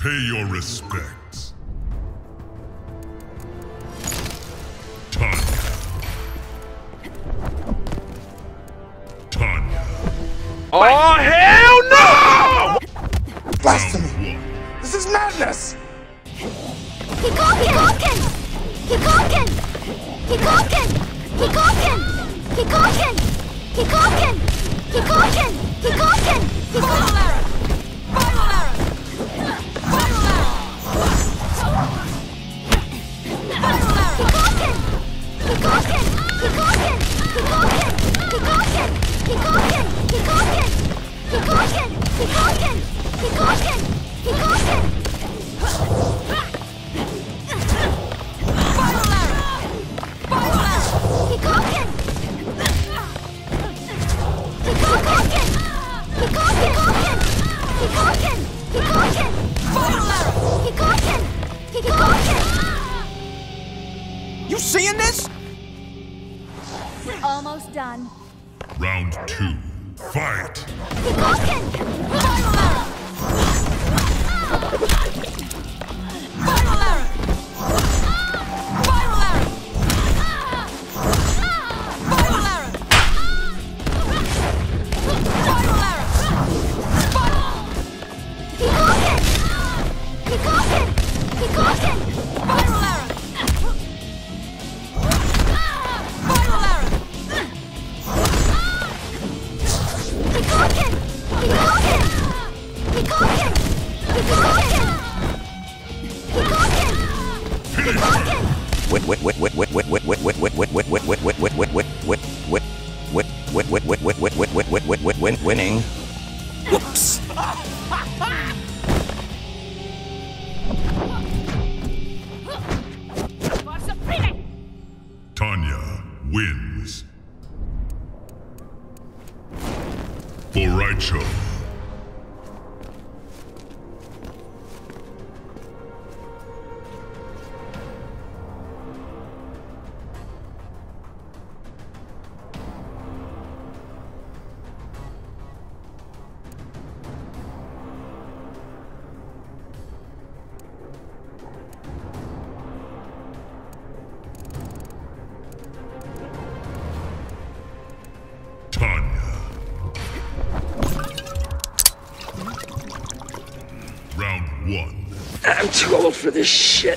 Pay your respects. Tanya. Tanya. Oh, hell no! Blasphemy! This is madness! Kikoken! Kikoken! Kikoken! Kikoken! Kikoken! Kikoken! Kikoken! Kikoken! Kikoken! You seeing this? We're almost done. Round 2. Fight! Winning. Whoops. Tanya wins. For Raicho. Tanya. Round 1. I'm too old for this shit.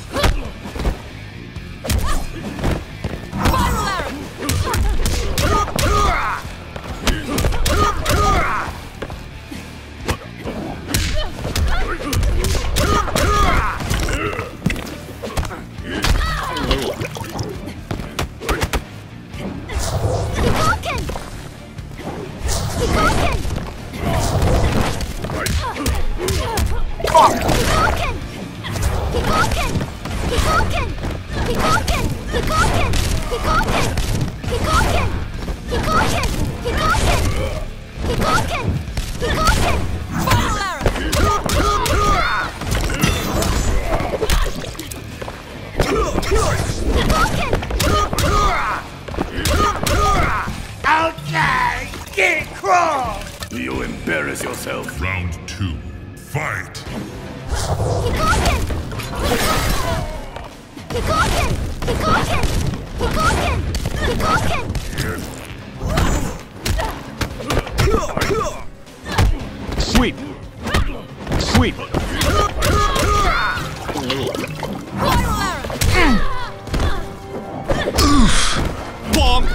Okay, get crawl! You embarrass yourself. Round 2. Fight! Sweep. Sweep. Bonk.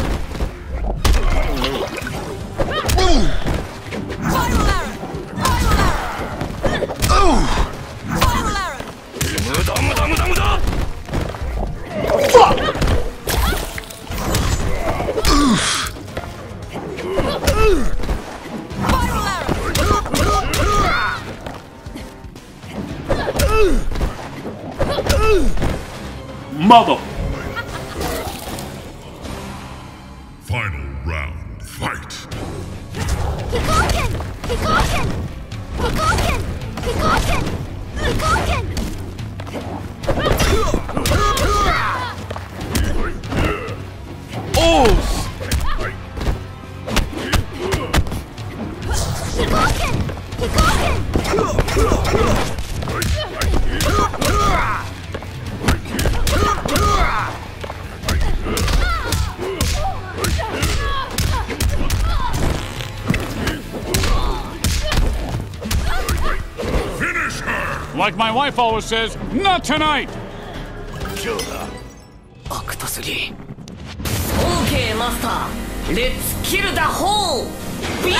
Mother. Final round. Fight! Like my wife always says, not tonight! Kill her. 悪とすぎ OK マスター Let's kill the whole beach!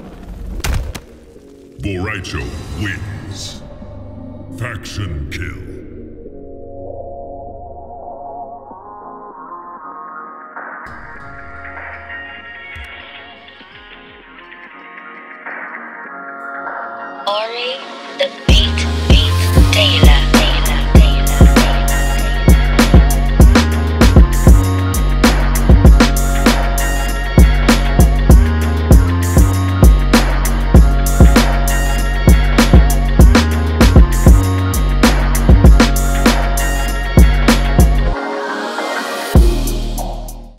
Borracho wins. Faction kill.